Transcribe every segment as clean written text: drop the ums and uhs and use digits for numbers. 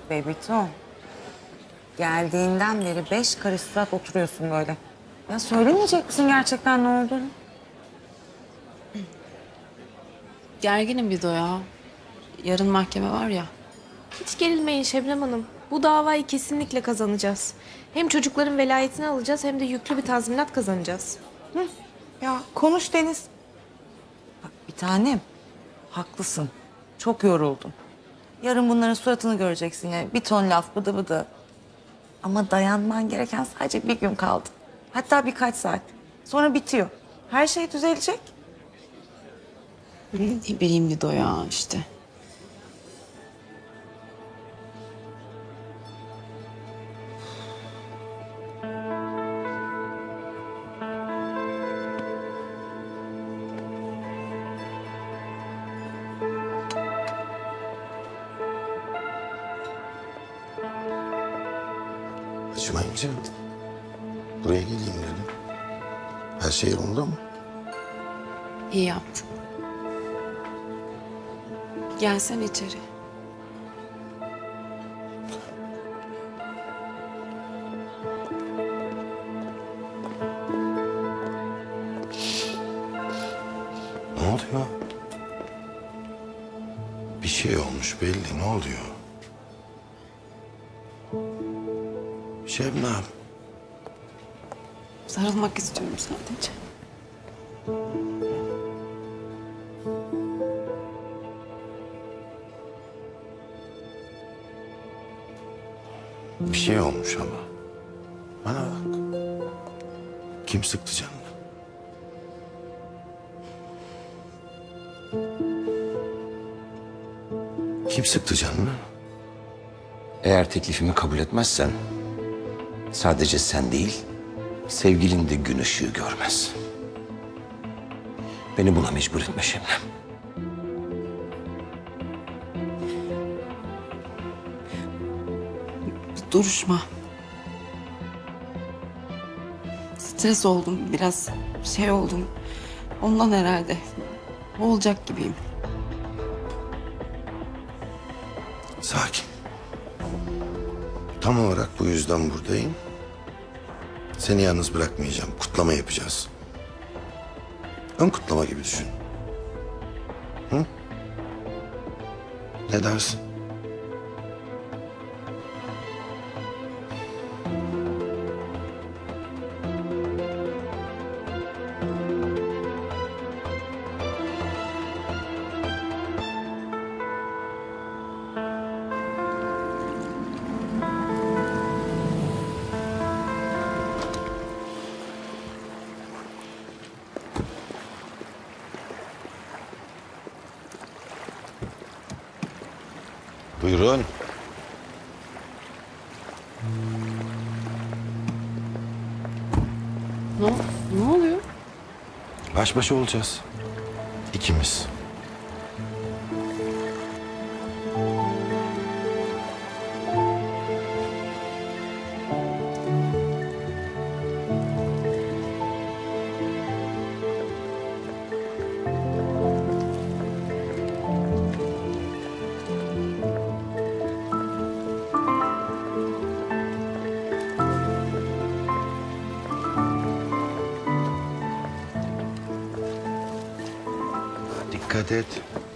Bebeğim. Geldiğinden beri 5 karış saat oturuyorsun böyle. Ya söylemeyecek misin gerçekten ne olduğunu? Gerginim bir de ya. Yarın mahkeme var ya. Hiç gerilmeyin Şebnem Hanım. Bu davayı kesinlikle kazanacağız. Hem çocukların velayetini alacağız hem de yüklü bir tazminat kazanacağız. Ya konuş Deniz. Bak bir tanem. Haklısın. Çok yoruldum. Yarın bunların suratını göreceksin yani. Bir ton laf bıdı bıdı. Ama dayanman gereken sadece bir gün kaldı. Hatta birkaç saat. Sonra bitiyor. Her şey düzelecek. Ne bileyim Dido ya işte. Acımayınca buraya geleyim dedim. Her şey yolunda mı? İyi yaptın. Gelsen içeri. Ne oluyor? Bir şey olmuş belli. Ne oluyor? Şebnem. Sarılmak istiyorum sadece. Bir şey olmuş ama. Bana bak. Kim sıktı canını? Kim sıktı canını? Eğer teklifimi kabul etmezsen sadece sen değil, sevgilin de gün ışığı görmez. Beni buna mecbur etme Şebnem. Duruşma. Stres oldum biraz şey oldum. Ondan herhalde. Olacak gibiyim. Sakin. Tam olarak bu yüzden buradayım. Seni yalnız bırakmayacağım. Kutlama yapacağız. Ön kutlama gibi düşün. Hı? Ne dersin? Buyurun. Ne oluyor? Baş başa olacağız. İkimiz. Dikkat et.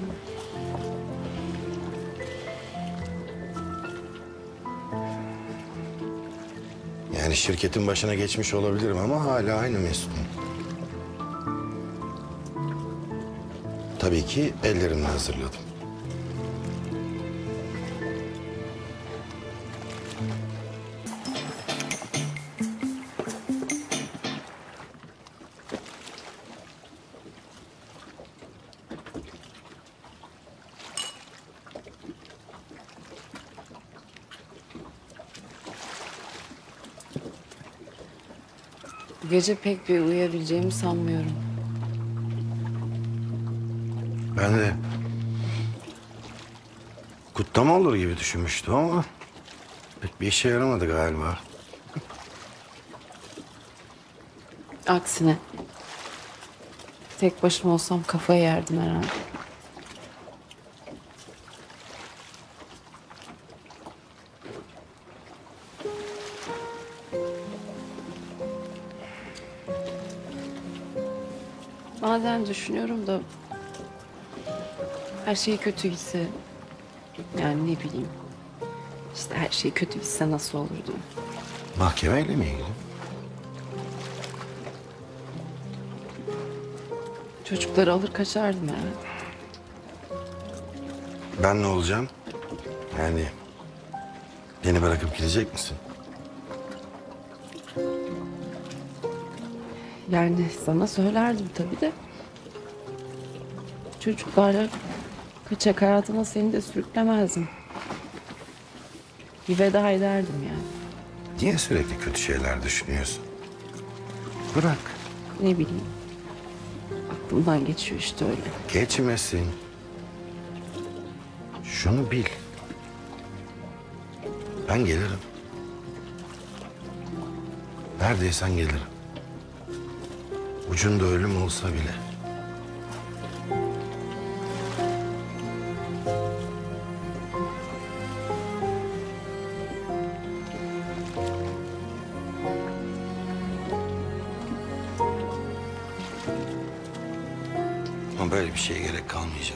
Yani şirketin başına geçmiş olabilirim ama hala aynı Mesut'um. Tabii ki ellerimle hazırladım. Bu gece pek bir uyuyabileceğimi sanmıyorum. Ben de kutlama olur gibi düşünmüştüm ama pek bir işe yaramadı galiba. Aksine tek başıma olsam kafayı yerdim herhalde. Bazen düşünüyorum da her şey kötü gitse, yani ne bileyim, işte her şey kötü gitse nasıl olurdu? Mahkemeyle mi ilgili? Çocukları alır kaçardım herhalde. Ben ne olacağım? Yani beni bırakıp gidecek misin? Yani sana söylerdim tabii de. Çocuklarla kaçak hayatına seni de sürüklemezdim. Bir veda ederdim yani. Niye sürekli kötü şeyler düşünüyorsun? Bırak. Ne bileyim. Aklımdan geçiyor işte öyle. Geçmesin. Şunu bil. Ben gelirim. Neredeysen gelirim. Ucunda ölüm olsa bile. Ama böyle bir şeye gerek kalmayacak.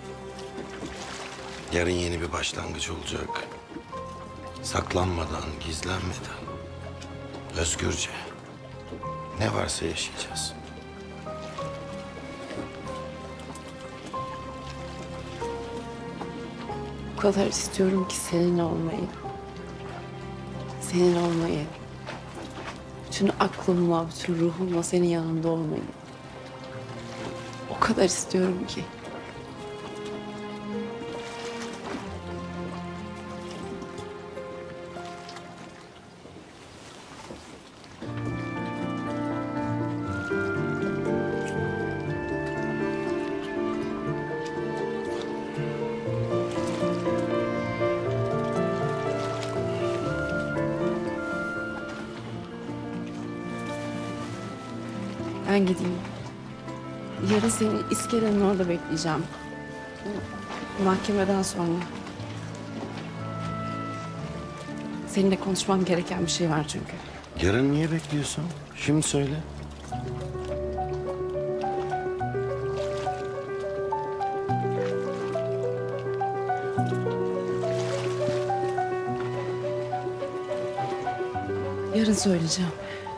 Yarın yeni bir başlangıç olacak. Saklanmadan, gizlenmeden, özgürce ne varsa yaşayacağız. O kadar istiyorum ki senin olmayı. Senin olmayı. Bütün aklımla, bütün ruhumla senin yanında olmayı. O kadar istiyorum ki. Ben gideyim. Yarın seni iskelenin orada bekleyeceğim. Mahkemeden sonra. Seninle konuşmam gereken bir şey var çünkü. Yarın niye bekliyorsun? Şimdi söyle. Yarın söyleyeceğim.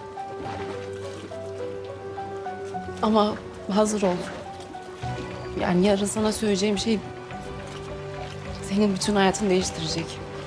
Ama hazır ol. Yani yarın sana söyleyeceğim şey senin bütün hayatını değiştirecek.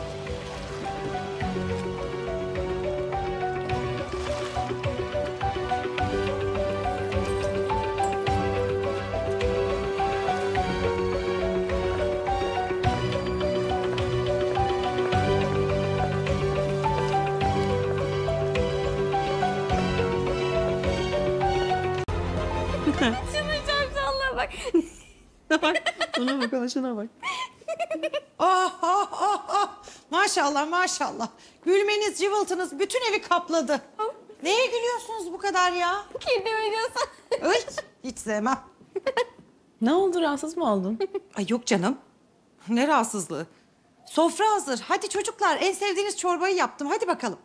Ona bak, ona şuna bak. Oh, oh, oh, oh. Maşallah maşallah. Gülmeniz, cıvıltınız bütün evi kapladı. Neye gülüyorsunuz bu kadar ya? Kedi videosu. Ay, hiç sevmem. Ne oldu, rahatsız mı oldun? Ay yok canım. Ne rahatsızlığı. Sofra hazır. Hadi çocuklar en sevdiğiniz çorbayı yaptım. Hadi bakalım.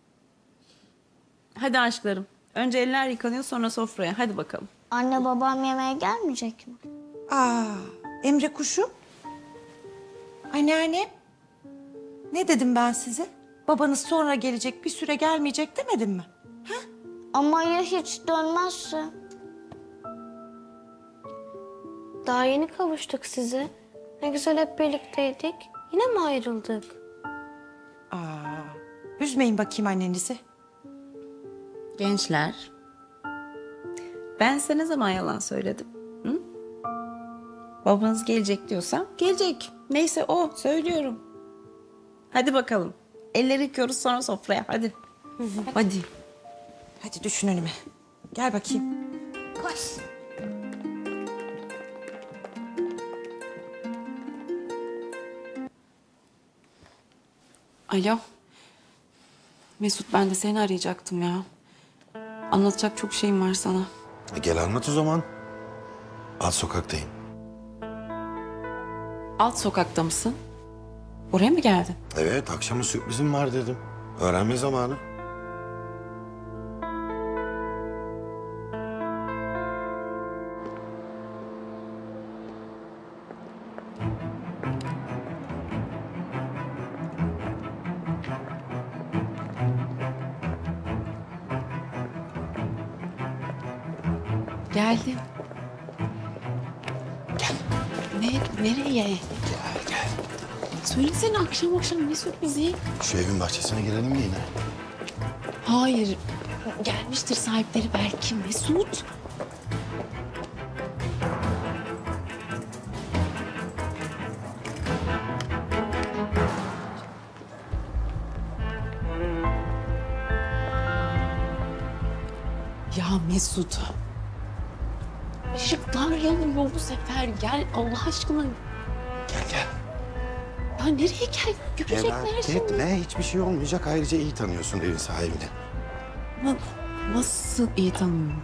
Hadi aşklarım. Önce eller yıkanıyor, sonra sofraya. Hadi bakalım. Anne babam yemeğe gelmeyecek mi? Aa, Emre kuşum. Anneannem. Ne dedim ben size? Babanız sonra gelecek, bir süre gelmeyecek demedim mi? Ama ya hiç dönmezse? Daha yeni kavuştuk size. Ne güzel hep birlikteydik. Yine mi ayrıldık? Aa, üzmeyin bakayım annenizi. Gençler. Ben size ne zaman yalan söyledim? Hı? Babanız gelecek diyorsam gelecek. Neyse o, söylüyorum. Hadi bakalım. Elleri yıkıyoruz, sonra sofraya. Hadi. Hadi. Hadi düşün önüme. Gel bakayım. Koş. Alo. Mesut, ben de seni arayacaktım ya. Anlatacak çok şeyim var sana. Gel anlat o zaman. Alt sokaktayım. Alt sokakta mısın? Oraya mı geldin? Evet, akşama sürprizim var dedim. Öğrenme zamanı. Geldim. Gel. Nereye? Gel gel. Söylesene akşam akşam ne sürprizi? Şu evin bahçesine girelim mi yine? Hayır. Gelmiştir sahipleri belki. Mesut. Ya Mesut. Işıklar yanıyor bu sefer. Gel Allah aşkına. Gel gel. Ya nereye gel? Görecekler şimdi. etme, hiçbir şey olmayacak. Ayrıca iyi tanıyorsun evin sahibini. Nasıl iyi tanıyorum?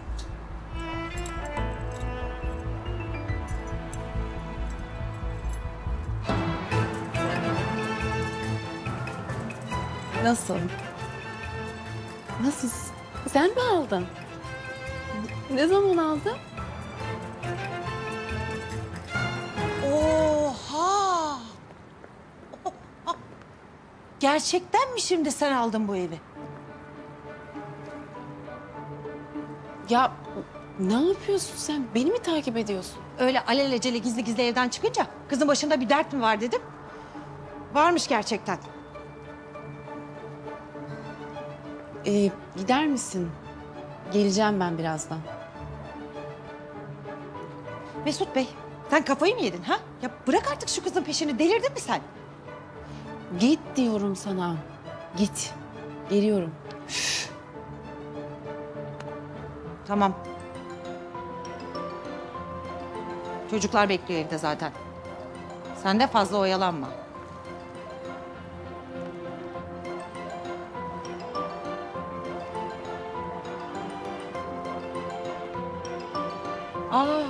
Nasıl? Nasıl? Sen mi aldın? Ne zaman aldın? Oha! Gerçekten mi şimdi sen aldın bu evi? Ya ne yapıyorsun sen? Beni mi takip ediyorsun? Öyle alelacele gizli gizli evden çıkınca kızın başında bir dert mi var dedim. Varmış gerçekten. Gider misin? Geleceğim ben birazdan. Mesut Bey, sen kafayı mı yedin ha? Ya bırak artık şu kızın peşini. Delirdin mi sen? Git diyorum sana. Git. Geliyorum. Tamam. Çocuklar bekliyor evde zaten. Sen de fazla oyalanma. Aa.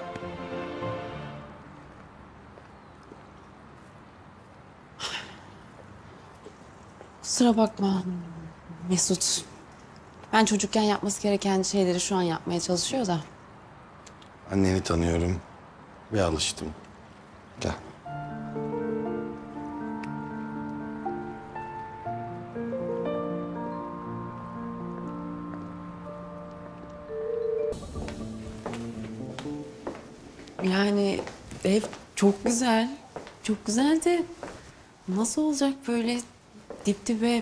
Kusura bakma Mesut. Ben çocukken yapması gereken şeyleri şu an yapmaya çalışıyor da. Anneni tanıyorum ve alıştım. Gel. Yani ev çok güzel. Çok güzel de nasıl olacak böyle dip dibe?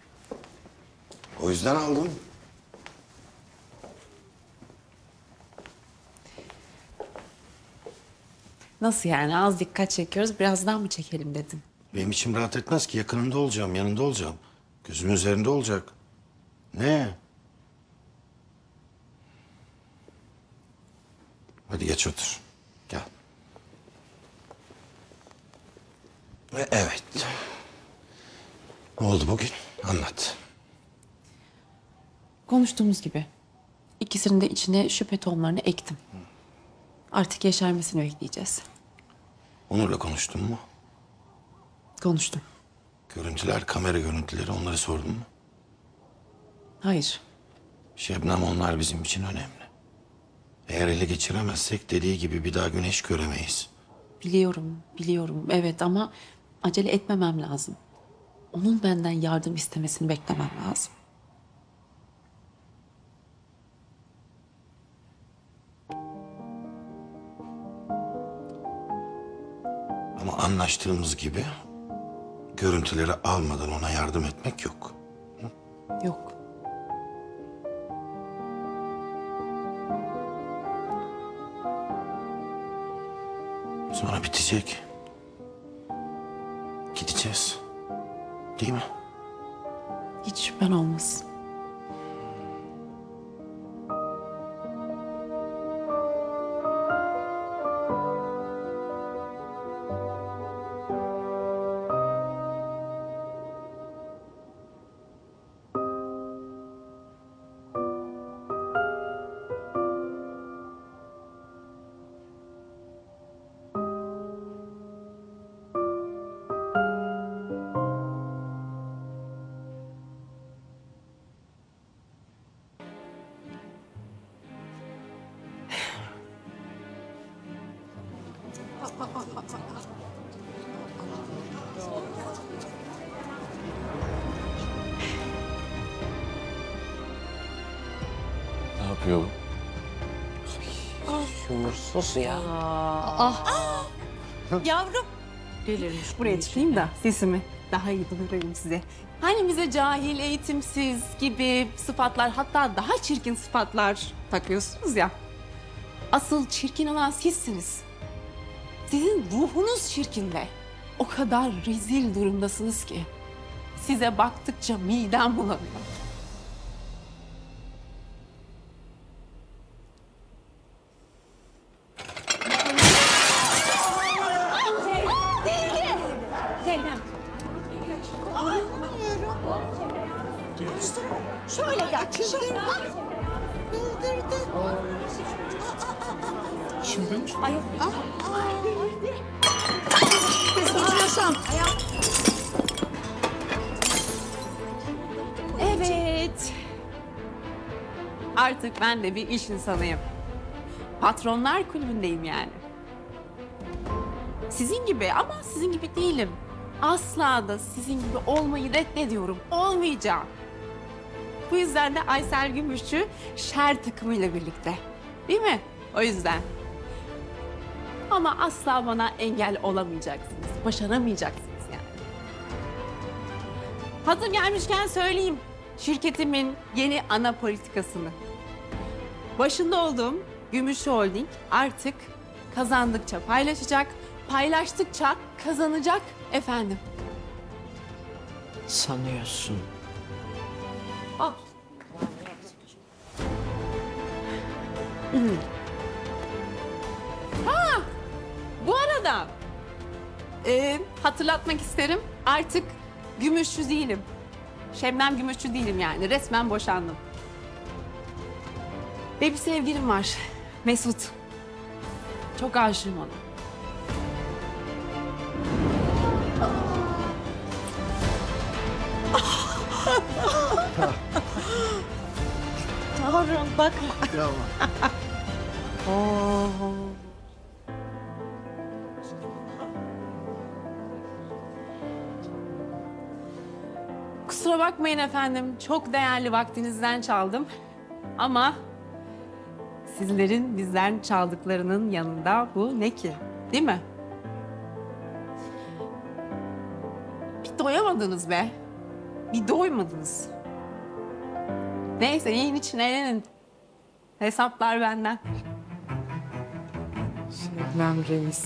O yüzden aldım. Nasıl yani? Az dikkat çekiyoruz, birazdan mı çekelim dedin? Benim içim rahat etmez ki. Yakınında olacağım, yanında olacağım. Gözümün üzerinde olacak. Ne? Hadi geç otur. Gel. Evet. Ne oldu bugün? Anlat. Konuştuğumuz gibi. İkisinin de içine şüphe tohumlarını ektim. Artık yeşermesini bekleyeceğiz. Onur'la konuştun mu? Konuştum. Görüntüler, kamera görüntüleri onları sordun mu? Hayır. Şebnem onlar bizim için önemli. Eğer ele geçiremezsek dediği gibi bir daha güneş göremeyiz. Biliyorum. Evet ama acele etmemem lazım. Onun benden yardım istemesini beklemem lazım. Ama anlaştığımız gibi görüntüleri almadan ona yardım etmek yok. Yok. Sonra bitecek. Gideceğiz. Değil mi? Hiç şüphen olmasın. Ne yapıyor bu? Şuursuz ya. Yavrum. Delirmiş. Buraya çıkayım da sesimi daha iyi duyurayım size. Hani bize cahil, eğitimsiz gibi sıfatlar, hatta daha çirkin sıfatlar takıyorsunuz ya. Asıl çirkin olan sizsiniz. Sizin ruhunuz çirkin ve o kadar rezil durumdasınız ki size baktıkça midem bulanıyor. Şöyle gel. Çıldırdın. Evet. Artık ben de bir iş insanıyım. Patronlar kulübündeyim yani. Sizin gibi ama sizin gibi değilim. Asla da sizin gibi olmayı reddediyorum. Olmayacağım. Bu yüzden de Aysel Gümüşçü şer takımıyla birlikte. Değil mi? O yüzden. Ama asla bana engel olamayacaksınız. Başaramayacaksınız yani. Hazır gelmişken söyleyeyim. Şirketimin yeni ana politikasını. Başında olduğum Gümüşçü Holding artık kazandıkça paylaşacak, paylaştıkça kazanacak efendim. Sanıyorsun. Bu arada hatırlatmak isterim, artık Gümüşçü değilim. Şebnem Gümüşçü değilim yani, resmen boşandım. Ve bir sevgilim var, Mesut. Çok aşığım ona. Yavrum bakma. Kusura bakmayın efendim, çok değerli vaktinizden çaldım. Ama sizlerin bizden çaldıklarının yanında bu ne ki? Değil mi? Bir doyamadınız be. Bir doymadınız. Neyse, yiyin için eğlenin. Hesaplar benden. Şebnem Reis.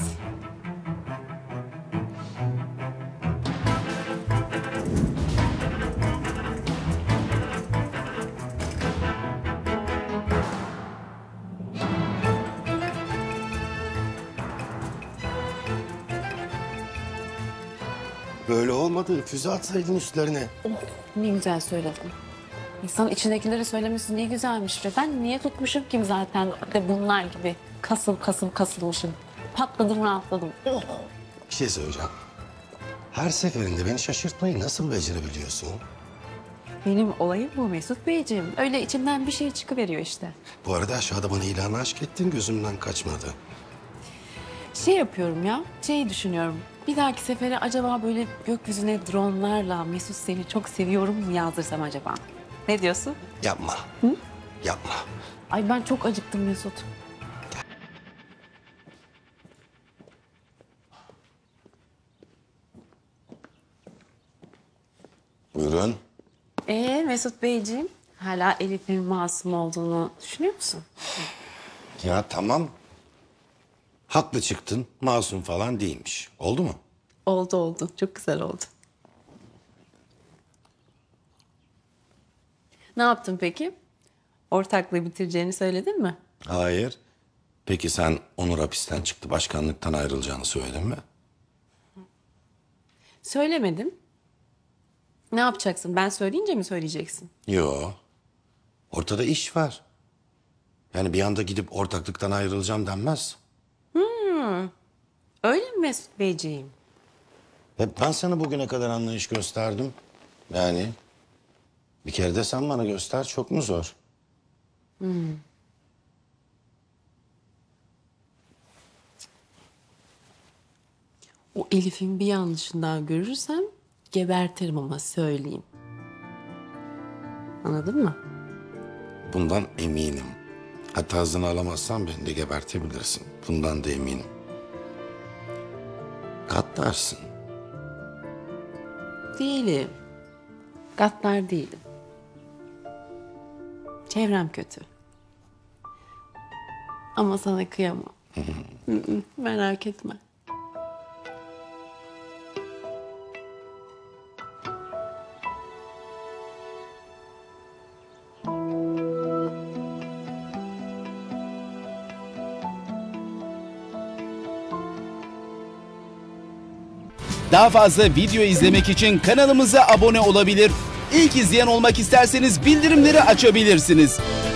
Böyle olmadı. Füze atsaydın üstlerine. Ne güzel söyledin. İnsan içindekileri söylemesi ne güzelmiş be. Ben niye tutmuşum ki zaten de bunlar gibi kasılmışım. Patladım, rahatladım. Oh. Bir şey söyleyeceğim. Her seferinde beni şaşırtmayı nasıl becerebiliyorsun? Benim olayım bu Mesut Beyciğim. Öyle içimden bir şey çıkıveriyor işte. Bu arada aşağıda bana ilanı aşk ettin, gözümden kaçmadı. Şey yapıyorum ya, şeyi düşünüyorum. Bir dahaki sefere acaba böyle gökyüzüne dronlarla Mesut seni çok seviyorum mu yazdırsam acaba? Ne diyorsun? Yapma. Yapma. Ay ben çok acıktım Mesut. Buyurun. Mesut Beyciğim, hala Elif'in masum olduğunu düşünüyor musun? Ya tamam. Haklı çıktın. Masum falan değilmiş. Oldu mu? Oldu. Çok güzel oldu. Ne yaptın peki? Ortaklığı bitireceğini söyledin mi? Hayır. Peki sen Onur hapisten çıktı, başkanlıktan ayrılacağını söyledin mi? Söylemedim. Ne yapacaksın? Ben söyleyince mi söyleyeceksin? Yo. Ortada iş var. Yani bir anda gidip ortaklıktan ayrılacağım denmez. Öyle mi Mesut Beyciğim? Hep ben sana bugüne kadar anlayış gösterdim. Yani bir kere de sen bana göster, çok mu zor? O Elif'in bir yanlışını daha görürsem gebertirim ama söyleyeyim. Anladın mı? Bundan eminim. Hatta hızını alamazsan beni de gebertebilirsin. Bundan da eminim. Gaddarsın. Değilim. Gaddar değilim. Çevrem kötü. Ama sana kıyamam. Merak etme. Daha fazla video izlemek için kanalımıza abone olabilir. İlk izleyen olmak isterseniz bildirimleri açabilirsiniz.